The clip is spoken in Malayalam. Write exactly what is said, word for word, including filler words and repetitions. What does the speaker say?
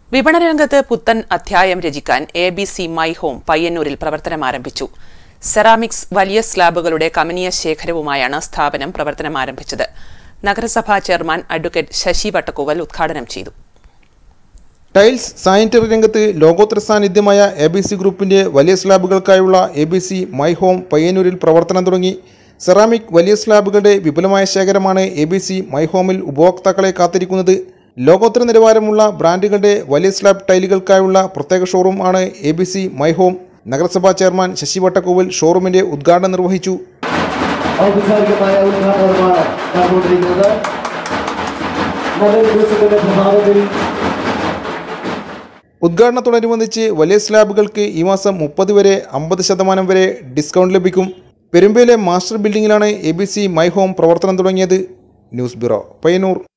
വിപണന രംഗത്ത് പുത്തൻ അധ്യായം രചിക്കാൻ A B C my home പയ്യന്നൂരിൽ പ്രവർത്തനം ആരംഭിച്ചു. സെറാമിക്സ് വലിയ സ്ലാബുകളുടെ കമനീയ ശേഖരവുമായാണ് സ്ഥാപനം പ്രവർത്തനം ആരംഭിച്ചത്. നഗരസഭാ ചെയർമാൻ അഡ്വക്കേറ്റ് ശശി വട്ടക്കുവൽ ഉദ്ഘാടനം ചെയ്തു. ടൈൽസ് സാനിറ്ററി രംഗത്ത് ലോകോത്തര സാന്നിധ്യമായ എ ബി സി ഗ്രൂപ്പിന്റെ വലിയ സ്ലാബുകൾക്കായുള്ള A B C my home പയ്യന്നൂരിൽ പ്രവർത്തനം തുടങ്ങി. സെറാമിക് വലിയ സ്ലാബുകളുടെ വിപുലമായ ശേഖരമാണ് എ ബി സി മൈ ഹോമിൽ ഉപഭോക്താക്കളെ കാത്തിരിക്കുന്നത്. ലോകോത്തര നിലവാരമുള്ള ബ്രാൻഡുകളുടെ വലിയ സ്ലാബ് ടൈലുകൾക്കായുള്ള പ്രത്യേക ഷോറൂം ആണ് A B C my home. നഗരസഭാ ചെയർമാൻ ശശി വട്ടക്കുവൽ ഷോറൂമിന്റെ ഉദ്ഘാടനം നിർവഹിച്ചു. ഉദ്ഘാടനത്തോടനുബന്ധിച്ച് വലിയ സ്ലാബുകൾക്ക് ഈ മാസം മുപ്പത് വരെ അമ്പത് ശതമാനം വരെ ഡിസ്കൗണ്ട് ലഭിക്കും. പെരുമ്പയിലെ മാസ്റ്റർ ബിൽഡിംഗിലാണ് A B C my home പ്രവർത്തനം തുടങ്ങിയത്. News bureau, Payyanur.